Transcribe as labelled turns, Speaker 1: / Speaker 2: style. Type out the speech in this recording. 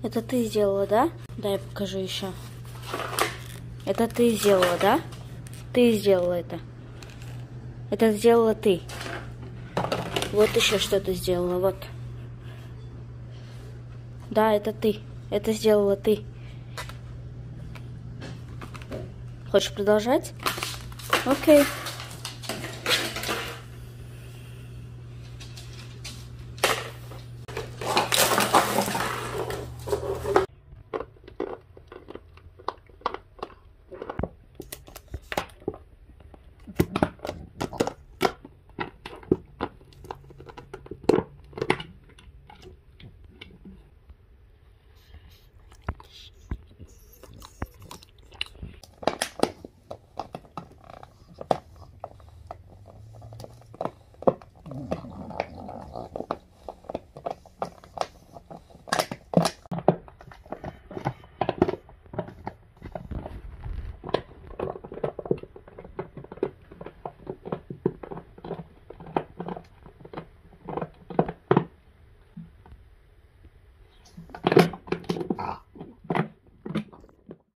Speaker 1: Это ты сделала, да? Дай покажу еще. Это ты сделала, да? Ты сделала это. Это сделала ты. Вот еще что-то сделала, вот. Да, это ты. Это сделала ты. Хочешь продолжать? Окей.